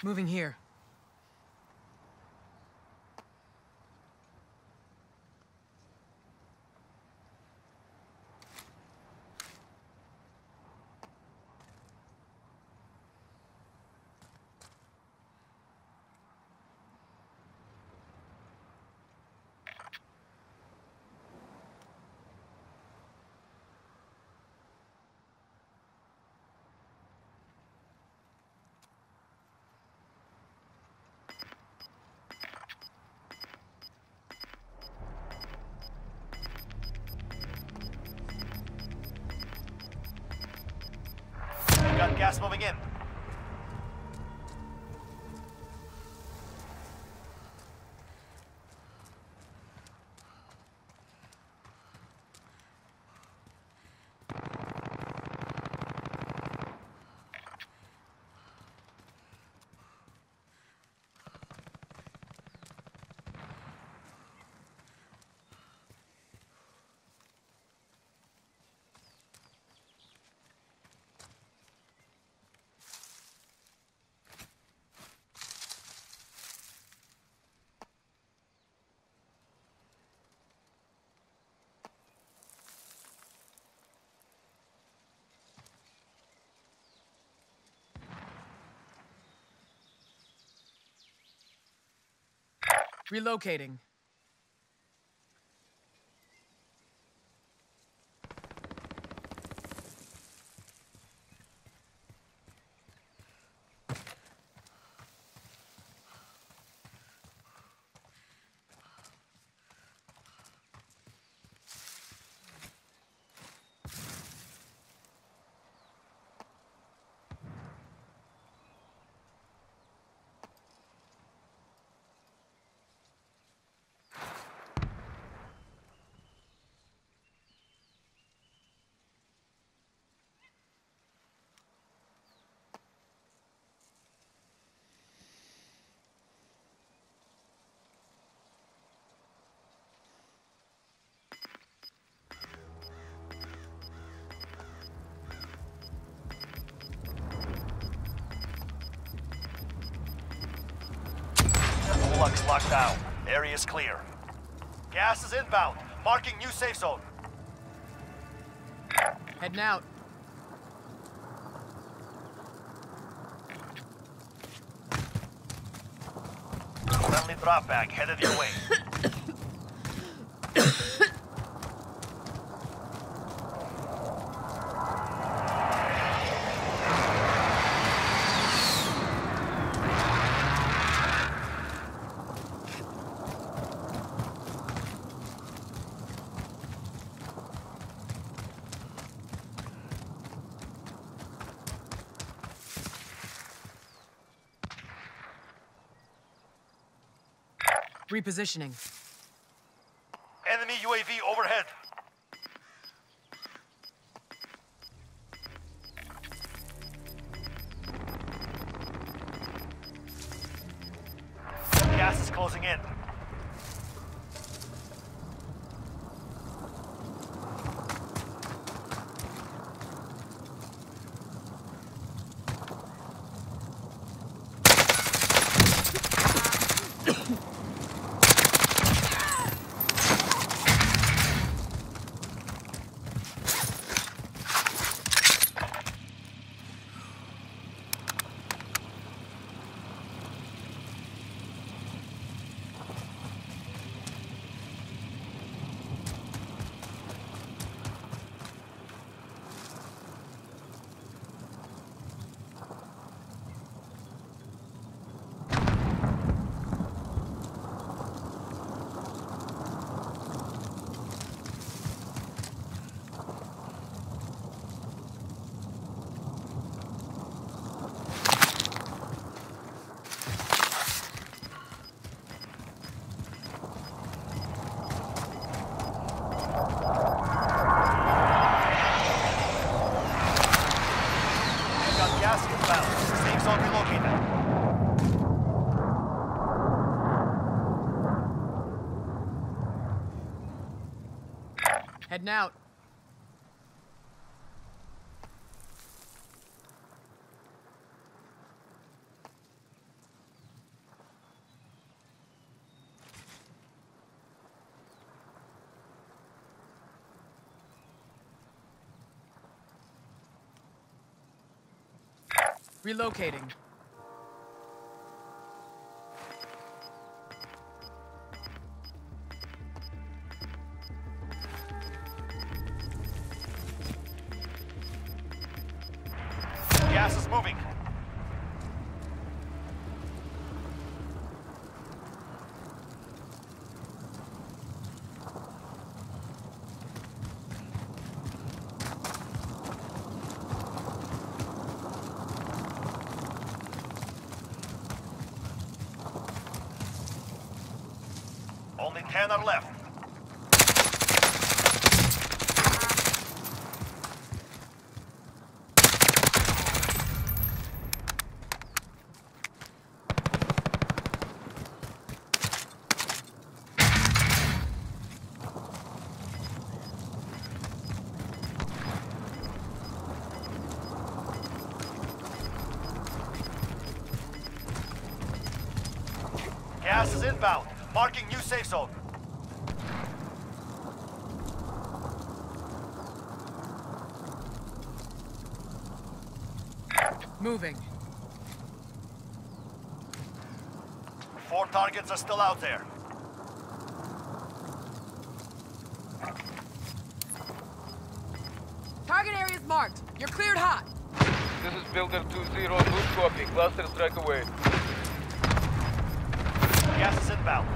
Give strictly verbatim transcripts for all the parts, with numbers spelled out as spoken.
Moving here. Got gas moving in. Relocating. Lux locked down. Area's clear. Gas is inbound. Marking new safe zone. Heading out. Friendly drop bag headed your way. Repositioning. Enemy U A V overhead. Gas is closing in. Gas inbound. Safe zone relocated. Heading out. Relocating. Gas is moving. Only ten are left. Gas is inbound. Marking new safe zone. Moving. Four targets are still out there. Target area's marked. You're cleared hot. This is Builder two zero, good copy. Cluster strike away. Gas is inbound.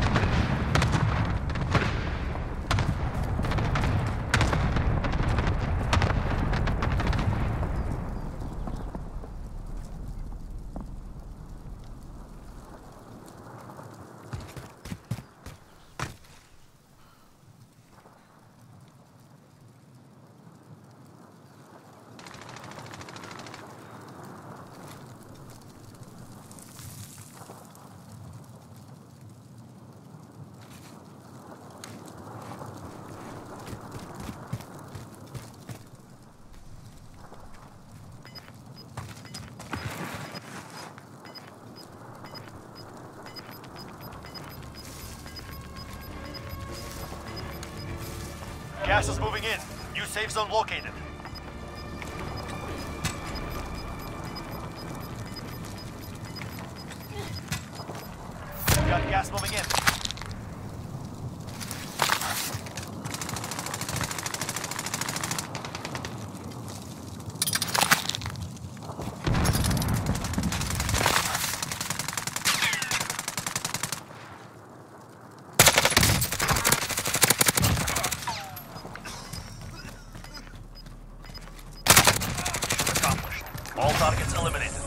Gas is moving in. New safe zone located. Got gas moving in. Mission accomplished. All targets eliminated.